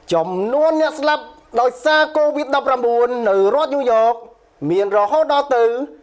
ចំនួនអ្នកស្លាប់ដោយសារ COVID-19 នៅរដ្ឋញូវយ៉កមានរហូតដល់ទៅ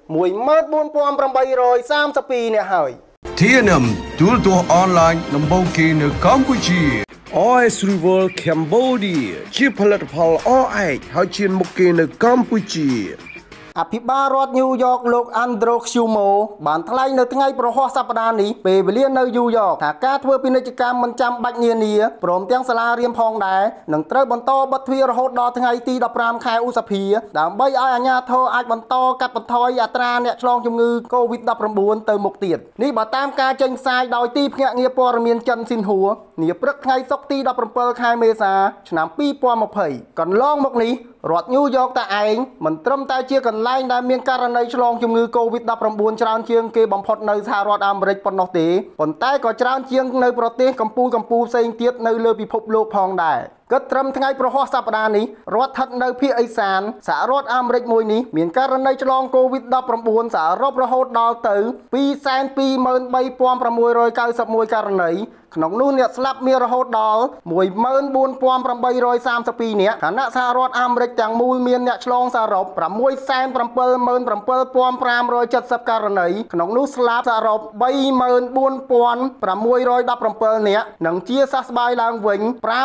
14,832 នាក់ហើយ TNM ទូរទស្សន៍អនឡាញដំបូងគេនៅកម្ពុជា OS Rival Cambodia ជាផលិតផលអឯកហើយឈានមុខគេនៅកម្ពុជាអភិបាលរដ្ឋញូវយ៉កលោក Andrew Cuomo បានថ្លែងនៅថ្ងៃប្រហ័សសប្តាហ៍នេះពេលវេលានៅញូវយ៉កថាការធ្វើពាណិជ្ជកម្មមិនចាំបាច់នានាព្រមទាំងសាលារៀនផងដែរនឹងត្រូវបន្តបិទទ្វាររហូតដល់ថ្ងៃទី 15 ខែឧសភាដើម្បីឲ្យអាជ្ញាធរអាចបន្តកាត់បន្ថយអត្រាអ្នកឆ្លងជំងឺ COVID-19 ទៅមុខទៀតនេះបើតាមការចេញផ្សាយដោយទីភ្នាក់ងារព័ត៌មានចិនស៊ីនហួរនាព្រឹកថ្ងៃសុក្រទី 17 ខែមេសាឆ្នាំ 2020 កន្លងមកនេះរដ្ឋញូវយ៉កតែឯងមិនត្រឹមតែជាកន្លែងដែលមានករណីឆ្លងជំងឺ COVID-19 ច្រើនជាងគេបំផុតនៅសហរដ្ឋអាមេរិកប៉ុណ្ណោះទេប៉ុន្តែក៏ច្រើនជាងនៅប្រទេសកម្ពុជាផ្សេងទៀតនៅលើពិភពលោកផងដែរគិតត្រឹមថ្ងៃប្រហ័សសប្តាហ៍នេះរដ្ឋស្ថិតនៅភាគឦសានសហរដ្ឋអាមេរិកមួយនេះមានករណីឆ្លង COVID-19 សរុបរហូតដល់ទៅ 223,691 ករណីក្នុងនោះអ្នកស្លាប់មានរហូតដល់ 14,832 នាក់ខណៈសហរដ្ឋអាមេរិកទាំងមូលមានអ្នកឆ្លងសរុប 677,570 ករណីក្នុងនោះស្លាប់សរុប 34,617 នាក់និងជាសះស្បើយឡើងវិញ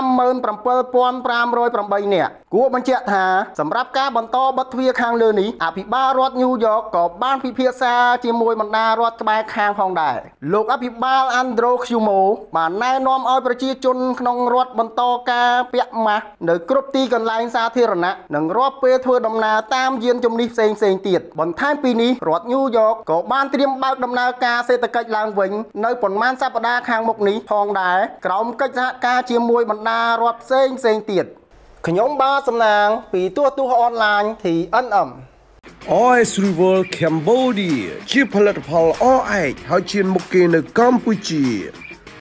57,508 នាក់គួរបញ្ជាក់ថាសម្រាប់ការបន្តបិទទ្វារខាងលើនេះអភិបាលរដ្ឋញូវយ៉កក៏បានពិភាក្សាជាមួយបណ្ដារដ្ឋក្បែរខាងផងដែរលោកអភិបាល Andrew Cuomo បានណែនាំឲ្យប្រជាជនក្នុងរដ្ឋបន្តការពាក់ម៉ាស់នៅគ្រប់ទីកន្លែងសាធារណៈនិងរាប់ពេលធ្វើដំណើរតាមយានជំនិះផ្សេងៗទៀតបន្ថែមពីនេះរដ្ឋញូវយ៉កក៏បានត្រៀមបើកដំណើរការសេដ្ឋកិច្ចឡើងវិញនៅប៉ុន្មានសប្តាហ៍ខាងមុខនេះផងដែរក្រោមកិច្ចសហការជាមួយបណ្ដារដ្ឋផ្សេងៗទៀតខ្ញុំបាទសំណាងពីទូរទស្សន៍អនឡាញ TNM OS Rival Cambodia ជាផលិតផលអឯកហើយឈានមុខគេនៅកម្ពុជា